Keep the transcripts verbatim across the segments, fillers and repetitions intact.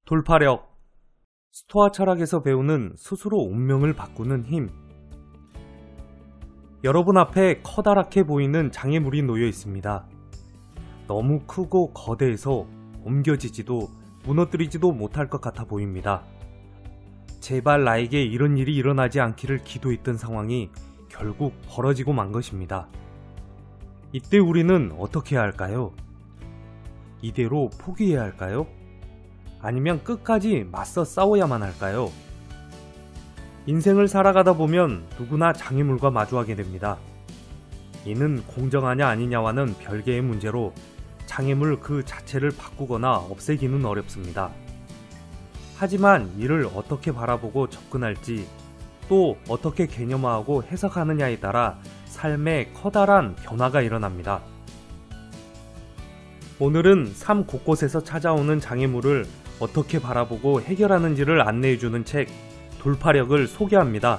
돌파력. 스토아 철학에서 배우는 스스로 운명을 바꾸는 힘. 여러분 앞에 커다랗게 보이는 장애물이 놓여 있습니다. 너무 크고 거대해서 옮겨지지도 무너뜨리지도 못할 것 같아 보입니다. 제발 나에게 이런 일이 일어나지 않기를 기도했던 상황이 결국 벌어지고 만 것입니다. 이때 우리는 어떻게 해야 할까요? 이대로 포기해야 할까요? 아니면 끝까지 맞서 싸워야만 할까요? 인생을 살아가다 보면 누구나 장애물과 마주하게 됩니다. 이는 공정하냐 아니냐와는 별개의 문제로 장애물 그 자체를 바꾸거나 없애기는 어렵습니다. 하지만 이를 어떻게 바라보고 접근할지, 또 어떻게 개념화하고 해석하느냐에 따라 삶에 커다란 변화가 일어납니다. 오늘은 삶 곳곳에서 찾아오는 장애물을 어떻게 바라보고 해결하는지를 안내해주는 책 돌파력을 소개합니다.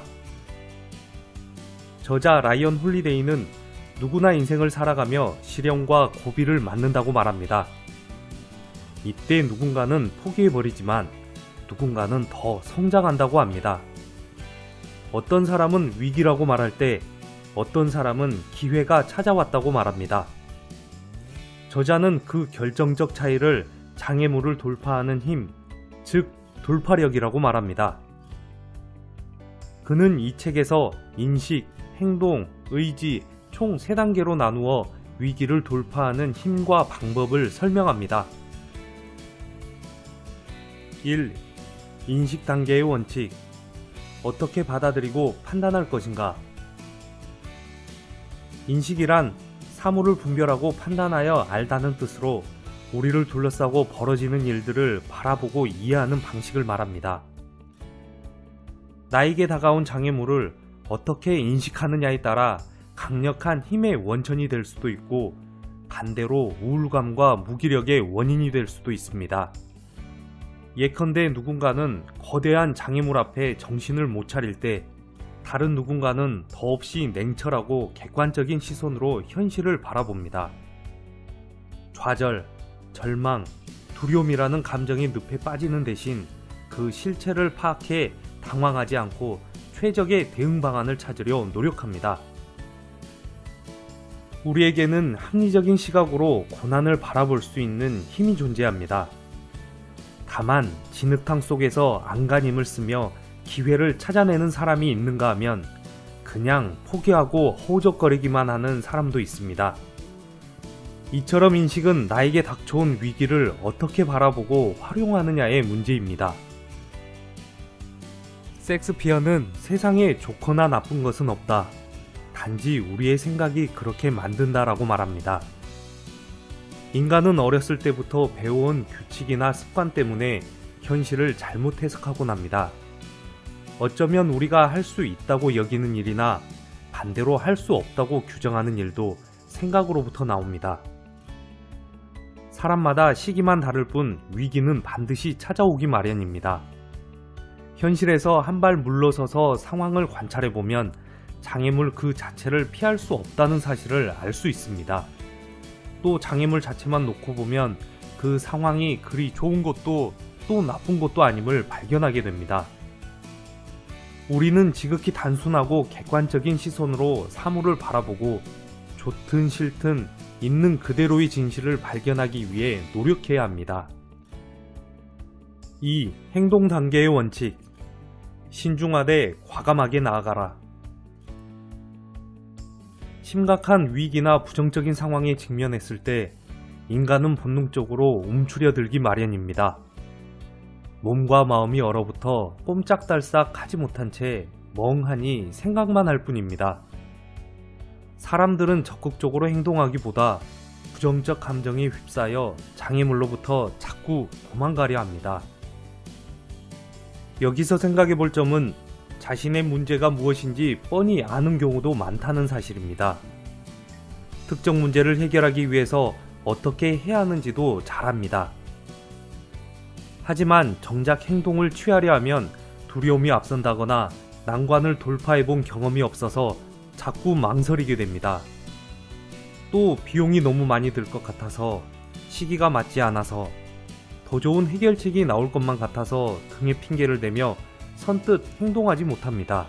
저자 라이언 홀리데이는 누구나 인생을 살아가며 시련과 고비를 맞는다고 말합니다. 이때 누군가는 포기해버리지만 누군가는 더 성장한다고 합니다. 어떤 사람은 위기라고 말할 때 어떤 사람은 기회가 찾아왔다고 말합니다. 저자는 그 결정적 차이를 장애물을 돌파하는 힘, 즉 돌파력이라고 말합니다. 그는 이 책에서 인식, 행동, 의지 총 세 단계로 나누어 위기를 돌파하는 힘과 방법을 설명합니다. 일. 인식 단계의 원칙. 어떻게 받아들이고 판단할 것인가? 인식이란 사물을 분별하고 판단하여 알다는 뜻으로 우리를 둘러싸고 벌어지는 일들을 바라보고 이해하는 방식을 말합니다. 나에게 다가온 장애물을 어떻게 인식하느냐에 따라 강력한 힘의 원천이 될 수도 있고 반대로 우울감과 무기력의 원인이 될 수도 있습니다. 예컨대 누군가는 거대한 장애물 앞에 정신을 못 차릴 때 다른 누군가는 더없이 냉철하고 객관적인 시선으로 현실을 바라봅니다. 좌절, 절망, 두려움이라는 감정이 늪에 빠지는 대신 그 실체를 파악해 당황하지 않고 최적의 대응 방안을 찾으려 노력합니다. 우리에게는 합리적인 시각으로 고난을 바라볼 수 있는 힘이 존재합니다. 다만 진흙탕 속에서 안간힘을 쓰며 기회를 찾아내는 사람이 있는가 하면 그냥 포기하고 허우적거리기만 하는 사람도 있습니다. 이처럼 인식은 나에게 닥쳐온 위기를 어떻게 바라보고 활용하느냐의 문제입니다. 섹스피어는 세상에 좋거나 나쁜 것은 없다. 단지 우리의 생각이 그렇게 만든다라고 말합니다. 인간은 어렸을 때부터 배워온 규칙이나 습관 때문에 현실을 잘못 해석하곤 합니다. 어쩌면 우리가 할 수 있다고 여기는 일이나 반대로 할 수 없다고 규정하는 일도 생각으로부터 나옵니다. 사람마다 시기만 다를 뿐 위기는 반드시 찾아오기 마련입니다. 현실에서 한 발 물러서서 상황을 관찰해보면 장애물 그 자체를 피할 수 없다는 사실을 알 수 있습니다. 또 장애물 자체만 놓고 보면 그 상황이 그리 좋은 것도 또 나쁜 것도 아님을 발견하게 됩니다. 우리는 지극히 단순하고 객관적인 시선으로 사물을 바라보고 좋든 싫든 있는 그대로의 진실을 발견하기 위해 노력해야 합니다. 이. 행동 단계의 원칙. 신중하되 과감하게 나아가라. 심각한 위기나 부정적인 상황에 직면했을 때 인간은 본능적으로 움츠려들기 마련입니다. 몸과 마음이 얼어붙어 꼼짝달싹 하지 못한 채 멍하니 생각만 할 뿐입니다. 사람들은 적극적으로 행동하기보다 부정적 감정에 휩싸여 장애물로부터 자꾸 도망가려 합니다. 여기서 생각해 볼 점은 자신의 문제가 무엇인지 뻔히 아는 경우도 많다는 사실입니다. 특정 문제를 해결하기 위해서 어떻게 해야 하는지도 잘 압니다. 하지만 정작 행동을 취하려 하면 두려움이 앞선다거나 난관을 돌파해본 경험이 없어서 자꾸 망설이게 됩니다. 또 비용이 너무 많이 들 것 같아서, 시기가 맞지 않아서, 더 좋은 해결책이 나올 것만 같아서 등에 핑계를 대며 선뜻 행동하지 못합니다.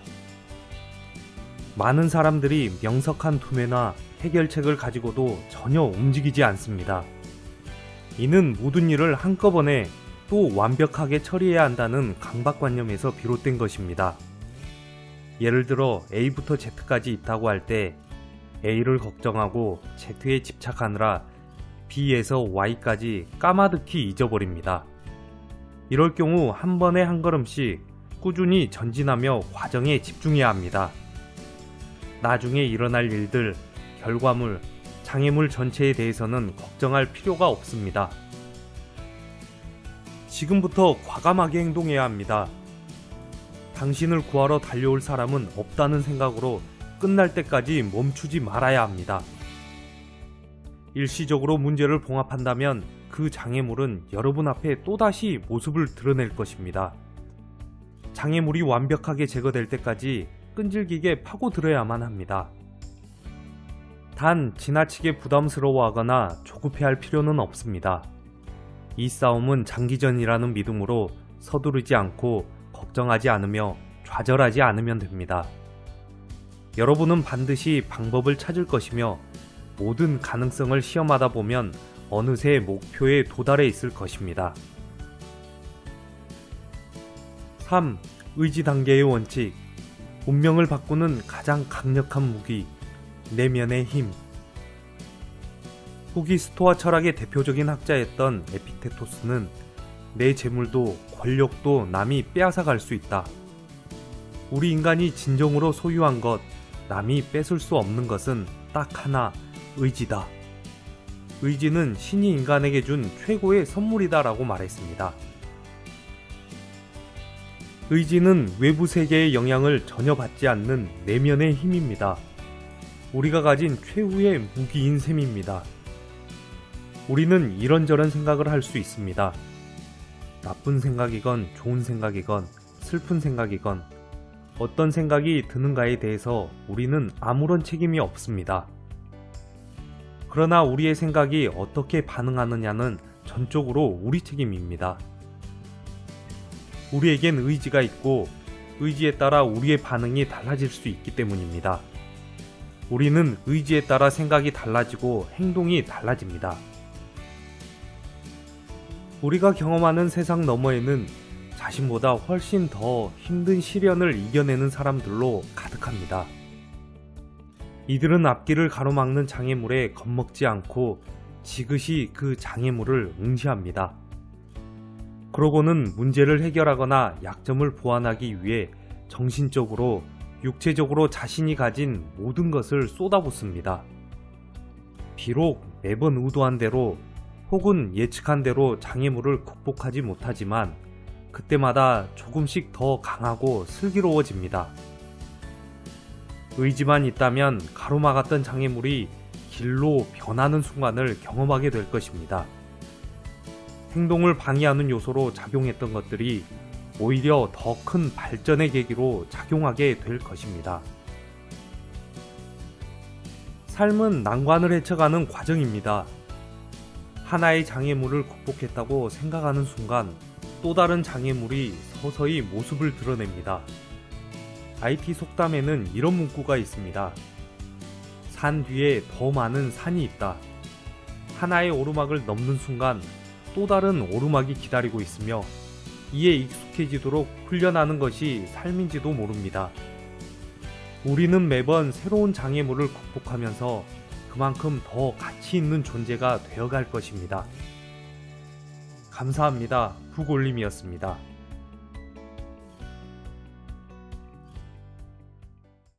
많은 사람들이 명석한 두뇌나 해결책을 가지고도 전혀 움직이지 않습니다. 이는 모든 일을 한꺼번에 또 완벽하게 처리해야 한다는 강박관념에서 비롯된 것입니다. 예를 들어 A부터 Z까지 있다고 할 때 A를 걱정하고 Z에 집착하느라 B에서 Y까지 까마득히 잊어버립니다. 이럴 경우 한 번에 한 걸음씩 꾸준히 전진하며 과정에 집중해야 합니다. 나중에 일어날 일들, 결과물, 장애물 전체에 대해서는 걱정할 필요가 없습니다. 지금부터 과감하게 행동해야 합니다. 당신을 구하러 달려올 사람은 없다는 생각으로 끝날 때까지 멈추지 말아야 합니다. 일시적으로 문제를 봉합한다면 그 장애물은 여러분 앞에 또다시 모습을 드러낼 것입니다. 장애물이 완벽하게 제거될 때까지 끈질기게 파고들어야만 합니다. 단 지나치게 부담스러워하거나 조급해할 필요는 없습니다. 이 싸움은 장기전이라는 믿음으로 서두르지 않고 걱정하지 않으며 좌절하지 않으면 됩니다. 여러분은 반드시 방법을 찾을 것이며 모든 가능성을 시험하다 보면 어느새 목표에 도달해 있을 것입니다. 삼. 의지 단계의 원칙. 운명을 바꾸는 가장 강력한 무기, 내면의 힘. 후기 스토아 철학의 대표적인 학자였던 에픽테토스는 내 재물도 권력도 남이 빼앗아 갈 수 있다. 우리 인간이 진정으로 소유한 것, 남이 뺏을 수 없는 것은 딱 하나, 의지다. 의지는 신이 인간에게 준 최고의 선물이다 라고 말했습니다. 의지는 외부 세계의 영향을 전혀 받지 않는 내면의 힘입니다. 우리가 가진 최후의 무기인 셈입니다. 우리는 이런저런 생각을 할 수 있습니다. 나쁜 생각이건 좋은 생각이건 슬픈 생각이건 어떤 생각이 드는가에 대해서 우리는 아무런 책임이 없습니다. 그러나 우리의 생각이 어떻게 반응하느냐는 전적으로 우리 책임입니다. 우리에겐 의지가 있고 의지에 따라 우리의 반응이 달라질 수 있기 때문입니다. 우리는 의지에 따라 생각이 달라지고 행동이 달라집니다. 우리가 경험하는 세상 너머에는 자신보다 훨씬 더 힘든 시련을 이겨내는 사람들로 가득합니다. 이들은 앞길을 가로막는 장애물에 겁먹지 않고 지그시 그 장애물을 응시합니다. 그러고는 문제를 해결하거나 약점을 보완하기 위해 정신적으로, 육체적으로 자신이 가진 모든 것을 쏟아붓습니다. 비록 매번 의도한 대로 혹은 예측한 대로 장애물을 극복하지 못하지만 그때마다 조금씩 더 강하고 슬기로워집니다. 의지만 있다면 가로막았던 장애물이 길로 변하는 순간을 경험하게 될 것입니다. 행동을 방해하는 요소로 작용했던 것들이 오히려 더 큰 발전의 계기로 작용하게 될 것입니다. 삶은 난관을 헤쳐가는 과정입니다. 하나의 장애물을 극복했다고 생각하는 순간 또 다른 장애물이 서서히 모습을 드러냅니다. 아이티 속담에는 이런 문구가 있습니다. 산 뒤에 더 많은 산이 있다. 하나의 오르막을 넘는 순간 또 다른 오르막이 기다리고 있으며 이에 익숙해지도록 훈련하는 것이 삶인지도 모릅니다. 우리는 매번 새로운 장애물을 극복하면서 그만큼 더 가치 있는 존재가 되어갈 것입니다. 감사합니다. 북올림이었습니다.